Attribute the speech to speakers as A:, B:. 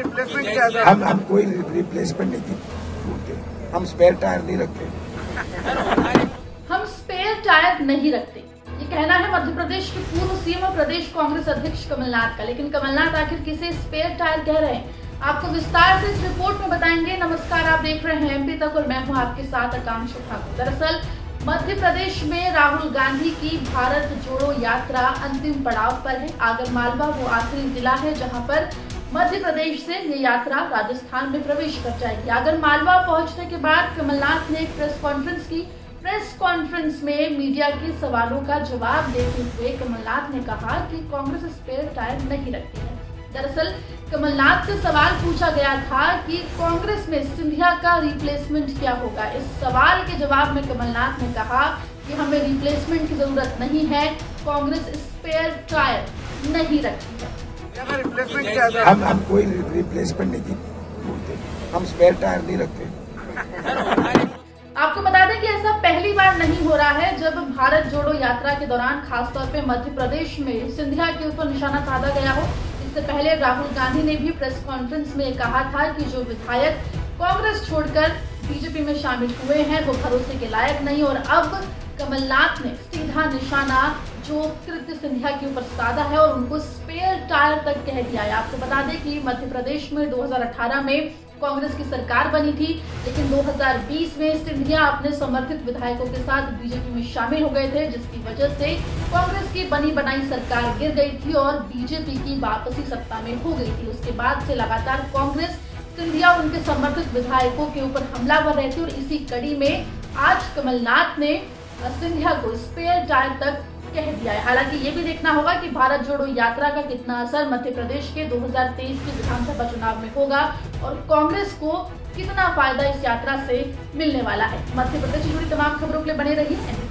A: Replacement क्या था?
B: हम कोई रिप्लेसमेंट नहीं ढूंढते, हम स्पेयर टायर नहीं रखते।
C: हम स्पेयर टायर नहीं रखते, ये कहना है मध्य प्रदेश के पूर्व सीएम और प्रदेश कांग्रेस अध्यक्ष कमलनाथ का। लेकिन कमलनाथ आखिर किसे स्पेयर टायर कह रहे हैं, आपको विस्तार से इस रिपोर्ट में बताएंगे। नमस्कार, आप देख रहे हैं एमपी तक और मैं हूं आपके साथ आकांक्षा ठाकुर। दरअसल मध्य प्रदेश में राहुल गांधी की भारत जोड़ो यात्रा अंतिम पड़ाव पर है। आगरमालवा वो आखिरी जिला है जहां पर मध्य प्रदेश से ये यात्रा राजस्थान में प्रवेश कर जाएगी। आगरमालवा पहुंचने के बाद कमलनाथ ने एक प्रेस कॉन्फ्रेंस की। प्रेस कॉन्फ्रेंस में मीडिया के सवालों का जवाब देते हुए कमलनाथ ने कहा कि कांग्रेस स्पेयर टायर नहीं रखती है। दरअसल कमलनाथ से सवाल पूछा गया था कि कांग्रेस में सिंधिया का रिप्लेसमेंट क्या होगा। इस सवाल के जवाब में कमलनाथ ने कहा कि हमें रिप्लेसमेंट की जरूरत नहीं है, कांग्रेस स्पेयर टायर नहीं रखती है।
A: रिप्लेसमेंट क्या था?
B: हम कोई रिप्लेसमेंट नहीं ढूंढते, हम स्पेयर टायर नहीं रखते।
C: आपको बता दें कि ऐसा पहली बार नहीं हो रहा है जब भारत जोड़ो यात्रा के दौरान खासतौर पे मध्य प्रदेश में सिंधिया के ऊपर निशाना साधा गया हो। इससे पहले राहुल गांधी ने भी प्रेस कॉन्फ्रेंस में कहा था कि जो विधायक कांग्रेस छोड़कर बीजेपी में शामिल हुए हैं वो भरोसे के लायक नहीं। और अब कमलनाथ ने सीधा निशाना जो कृत्य सिंधिया के ऊपर साधा है और उनको स्पेयर टायर तक कह दिया है। आपको बता दें कि मध्य प्रदेश में 2018 में कांग्रेस की सरकार बनी थी, लेकिन 2020 में सिंधिया अपने समर्थित विधायकों के साथ बीजेपी में शामिल हो गए थे, जिसकी वजह से कांग्रेस की बनी बनाई सरकार गिर गई थी और बीजेपी की वापसी सत्ता में हो गई थी। उसके बाद से लगातार कांग्रेस सिंधिया और उनके समर्थित विधायकों के ऊपर हमलावर रहे थे और इसी कड़ी में आज कमलनाथ ने सिंधिया को स्पेयर टायर तक कह दिया है। हालांकि ये भी देखना होगा कि भारत जोड़ो यात्रा का कितना असर मध्य प्रदेश के 2023 के विधानसभा चुनाव में होगा और कांग्रेस को कितना फायदा इस यात्रा से मिलने वाला है। मध्य प्रदेश से जुड़ी तमाम खबरों के लिए बने रहिए।